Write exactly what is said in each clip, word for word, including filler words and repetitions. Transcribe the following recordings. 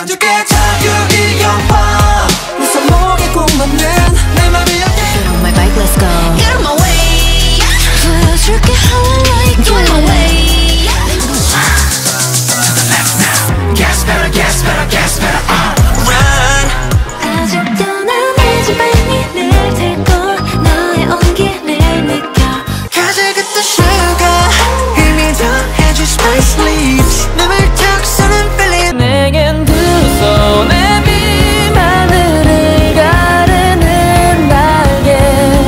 보여줄게 자유의 영화 내 손목에 꼭 맞는 내 맘이 Get on my bike, let's go. Get on my way. 보여줄게 how I like it. Do it my way. To the left now. Gas better, gas better, gas better. Uh, run. 아직도 난 내 집안이 늘 들고 너의 온기를 느껴. 가지겠다 sugar. 힘이 더해줄 spice leaves. 맘을 탁 서는 feeling. 내겐 두 손에 빈 하늘을 가르는 날개.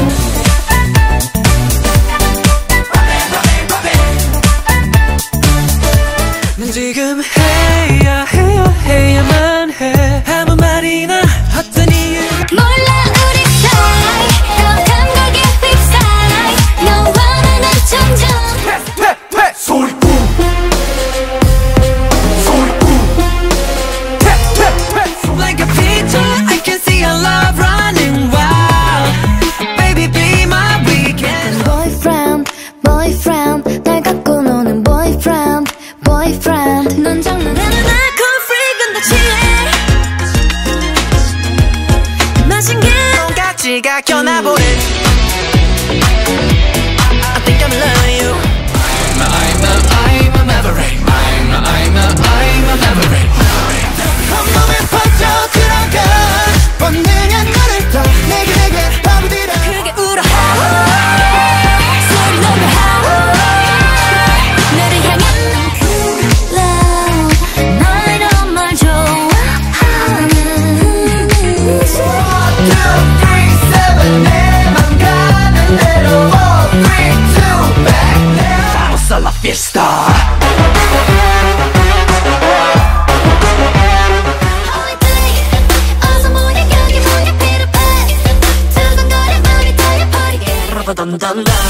난 지금 해야 해야 해야만 해. 아무 말이나 어떤 이유 몰라 우리 사이 더 감각의 휩싸이 너와 나는 점점 패패패 소리꾼 소리꾼 패패패 Like a picture I can see our love running wild. Baby be my weekend. Boyfriend boyfriend 날 갖고 노는 boyfriend boyfriend 넌 장난하는 알코올 freak 나 취해 마신 게 똥깍지가 켜나보네. I think I'm in love with you. I'm a, I'm a, I'm a maverick. I'm a, I'm a, I'm a maverick. 온몸에 퍼져 들어가 본능한 너를 더 내게 내게 파고들어 크게 울어 소리 높여 너를 향한 love 너의 정말 좋아하는 one, two, three, seven 내 맘 가는 대로 four, three, two, back now Vamos a la fiesta. Dun dun dun.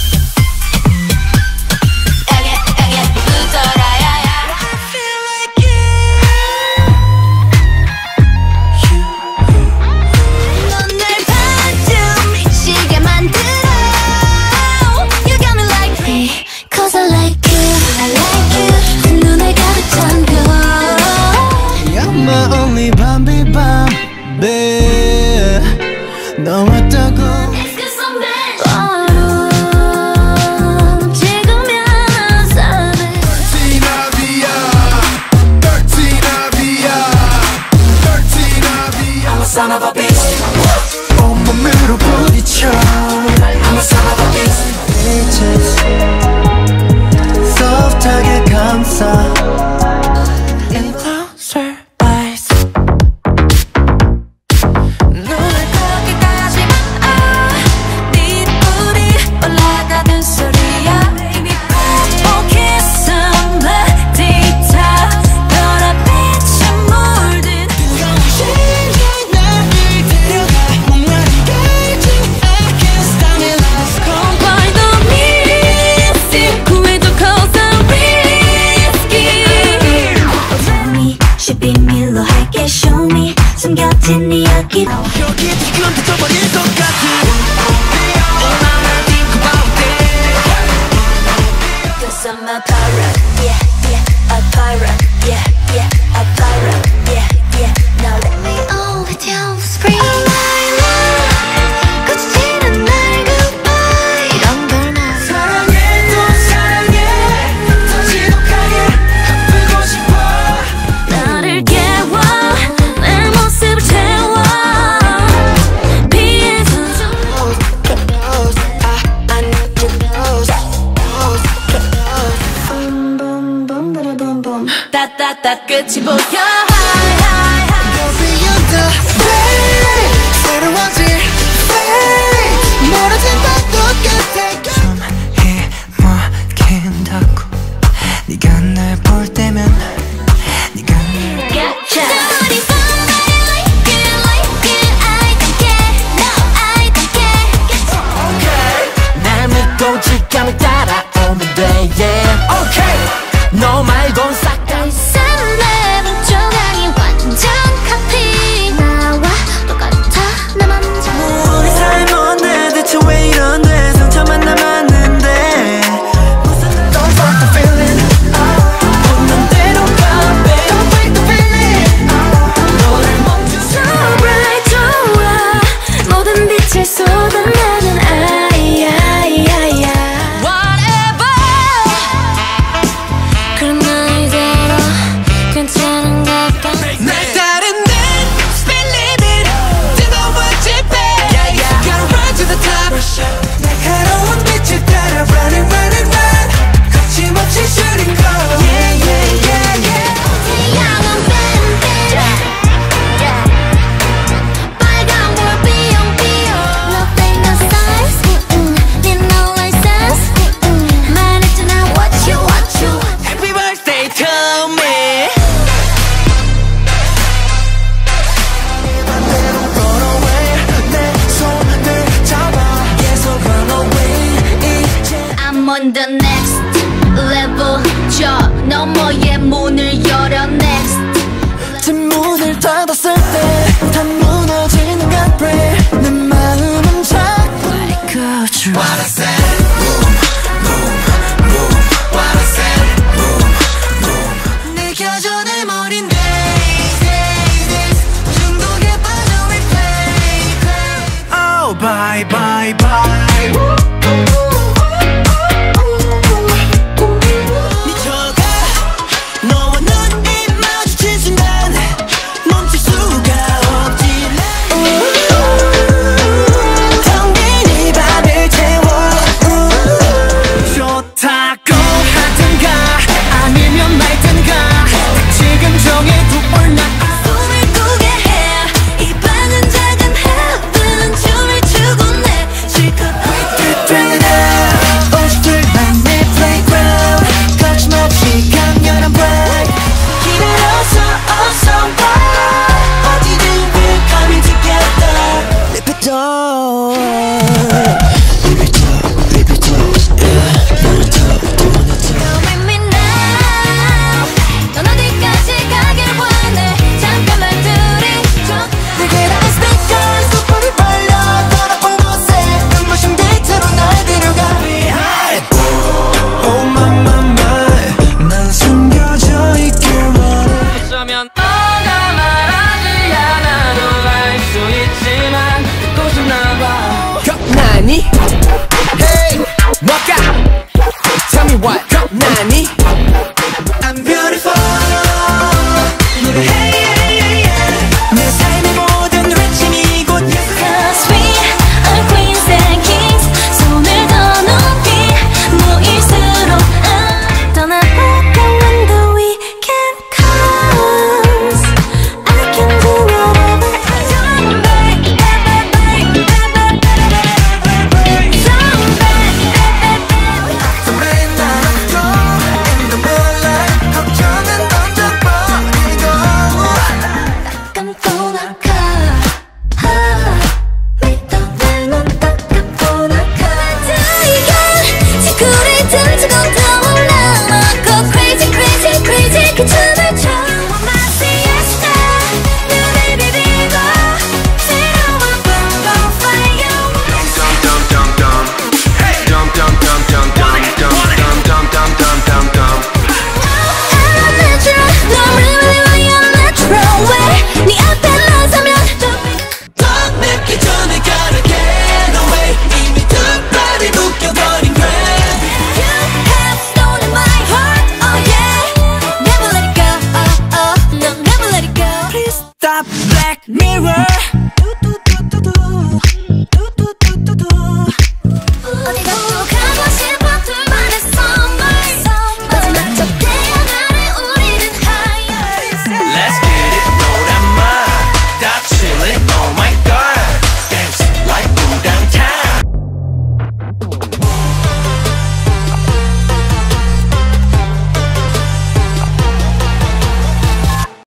Again, again, 붙어라 야야. I feel like you. 넌 날 반쯤 미치게 만들어. You got me like me, 'cause I like you, I like you. 눈에 가득 잠겨. You're my only Bambi Bambi. 너 왔다고. Son of a beast 온몸으로 부딪혀 I'm a son of a beast Bitches soft하게 감싸 Get closer eyes 눈을 거기까지만 아 네 뿔이 올라가는 소리야 Baby purple kiss on the detail 별빛이 물든 비밀로 할게 show me 숨겨진 이야기 여기 지금 붙어버릴 것 같은 얼마나 think about it 'Cause I'm a pirate yeah yeah a pirate yeah yeah a pirate yeah yeah Now let me all with you scream oh my love 거치는 날 goodbye 이런 걸 난 사랑해 또 사랑해 더 지독하게 아프고 싶어 나를 깨워 내 모습을 채워 피해서 좀 I need your nose boom boom boom boom boom boom 따따따 끝이 보여 Beyond the fade 새로워질 fade 멀어진 밤도 끝에 좀 해먹힌다고 네가 날 볼 때면 네가 날 날 믿고 직감을 따라오면 돼 yeah okay 너 말곤 싹 다 내 조각이 완전 카피 나와 똑같아 내 맘자 우리 사이 뭔데 대체 왜 이런데 상처만 남았는데 Don't fight the feeling 없는 대로 가 babe Don't fight the feeling 문을 닫았을 때 다 무너지는 것 break 내 마음은 자꾸 Let it go through What I said Boom, boom, boom What I said Boom, boom 느껴져 내 머린 days, days, days 중독에 빠져 we play, play Oh bye, bye, bye Hey, walk out. Tell me what, 나니? I'm beautiful. 네가 hey, hey, hey, hey. 내 삶의 모든 외침이 곧 Cause we are queens and kings. 손을 더 높이 모일수록 떠나볼까 when the weekend comes. I can do whatever I want. Black mirror